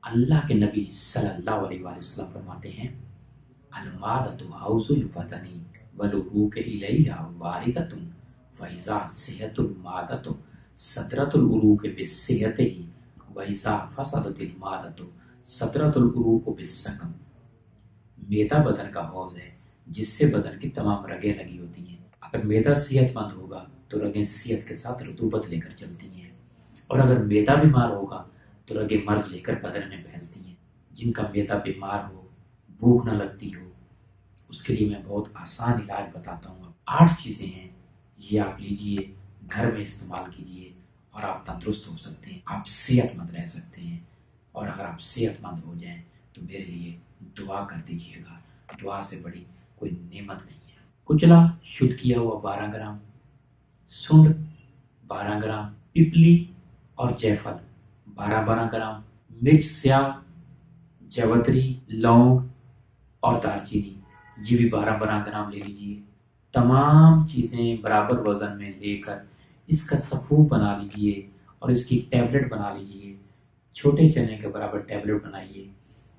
अल्लाह के नबी सल्लल्लाहु अलैहि वसल्लम फरमाते हैं, अलमादतु हौजुल बदनी वलुरूक इलैहा वारिदतुन फइज़ा सिहतुल मादतु सदरतुल उरूक बिस्सिहतिही वइज़ा फसदतिल मादतु सदरतुल उरूक बिस्सकम। मैदा बदन का हौज है जिससे बदन की तमाम रगें लगी होती हैं। अगर मैदा सेहतमंद होगा तो रगें सेहत के साथ रतूबत लेकर चलती हैं, और अगर मैदा बीमार होगा तो रगें मर्ज लेकर बदन में फैलती हैं। जिनका मैदा बीमार हो, भूख न लगती हो, उसके लिए मैं बहुत आसान इलाज बताता हूँ। 8 चीजें हैं, ये आप लीजिए, घर में इस्तेमाल कीजिए और आप तंदुरुस्त हो सकते हैं, आप सेहतमंद रह सकते हैं। और अगर आप सेहतमंद हो जाएं तो मेरे लिए दुआ कर दीजिएगा, दुआ से बड़ी कोई नेमत नहीं है। कुचला शुद्ध किया हुआ 12 ग्राम, सुंड 12 ग्राम, पिपली और जायफल 12-12 ग्राम, मिर्च स्याह, जवतरी, लौंग और दालचीनी ये भी 12-12 ग्राम ले लीजिए। तमाम चीजें बराबर वजन में लेकर इसका सफूफ बना लीजिए और इसकी टैबलेट बना लीजिए। छोटे चने के बराबर टैबलेट बनाइए।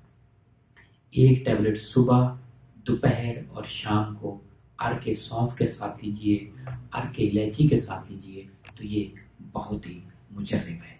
1 टैबलेट सुबह, दोपहर और शाम को अर्क सौंफ के साथ लीजिए, अर्क इलायची के साथ लीजिए, तो ये बहुत ही मुजर्रब है।